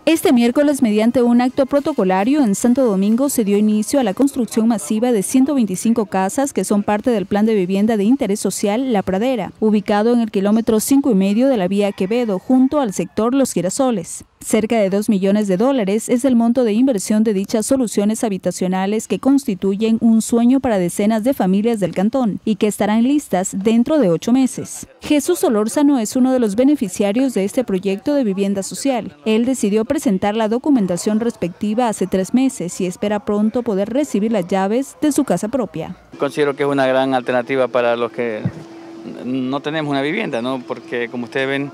Este miércoles, mediante un acto protocolario en Santo Domingo, se dio inicio a la construcción masiva de 125 casas que son parte del Plan de Vivienda de Interés Social La Pradera, ubicado en el kilómetro 5,5 de la vía Quevedo, junto al sector Los Girasoles. Cerca de $2 millones es el monto de inversión de dichas soluciones habitacionales que constituyen un sueño para decenas de familias del cantón y que estarán listas dentro de 8 meses. Jesús Solórzano es uno de los beneficiarios de este proyecto de vivienda social. Él decidió presentar la documentación respectiva hace 3 meses y espera pronto poder recibir las llaves de su casa propia. Considero que es una gran alternativa para los que no tenemos una vivienda, ¿no? Porque como ustedes ven,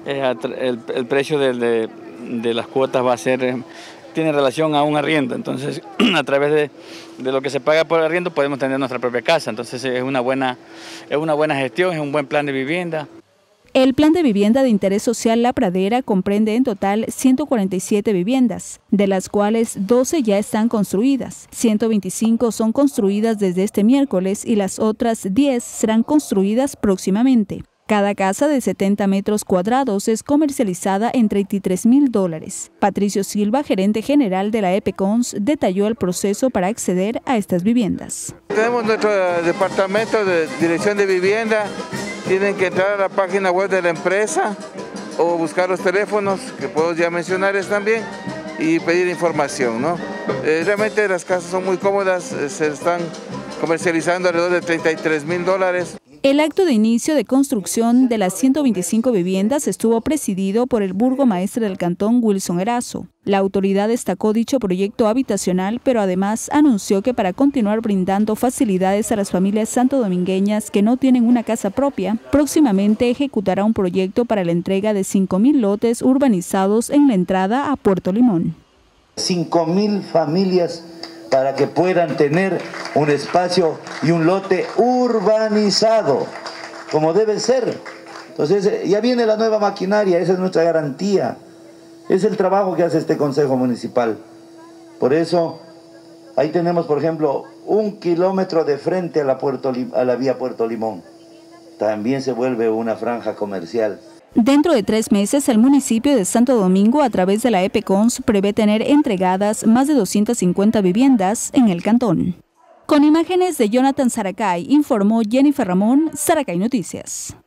el precio de las cuotas va a ser, tiene relación a un arriendo, entonces a través de lo que se paga por arriendo podemos tener nuestra propia casa, entonces es una buena gestión, es un buen plan de vivienda. El Plan de Vivienda de Interés Social La Pradera comprende en total 147 viviendas, de las cuales 12 ya están construidas, 125 son construidas desde este miércoles y las otras 10 serán construidas próximamente. Cada casa de 70 metros cuadrados es comercializada en $33,000. Patricio Silva, gerente general de la EPECONS, detalló el proceso para acceder a estas viviendas. Tenemos nuestro departamento de dirección de vivienda, tienen que entrar a la página web de la empresa o buscar los teléfonos, que puedo ya mencionarles también, y pedir información, ¿no? Realmente las casas son muy cómodas, se están comercializando alrededor de $33,000. El acto de inicio de construcción de las 125 viviendas estuvo presidido por el burgomaestre del cantón, Wilson Erazo. La autoridad destacó dicho proyecto habitacional, pero además anunció que para continuar brindando facilidades a las familias santodomingueñas que no tienen una casa propia, próximamente ejecutará un proyecto para la entrega de 5,000 lotes urbanizados en la entrada a Puerto Limón. 5,000 familias para que puedan tener un espacio y un lote urbanizado, como debe ser. Entonces ya viene la nueva maquinaria, esa es nuestra garantía. Es el trabajo que hace este Consejo Municipal. Por eso, ahí tenemos, por ejemplo, 1 kilómetro de frente a la vía Puerto Limón. También se vuelve una franja comercial. Dentro de 3 meses, el municipio de Santo Domingo, a través de la EPECONS, prevé tener entregadas más de 250 viviendas en el cantón. Con imágenes de Jonathan Saracay, informó Jennifer Ramón, Saracay Noticias.